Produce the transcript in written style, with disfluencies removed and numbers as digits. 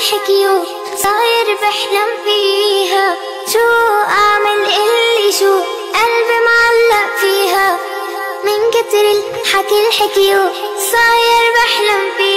الحكيو صاير بحلم فيها، شو أعمل اللي شو قلبي معلق فيها، من كتر الحكي الحكيو صاير بحلم فيها.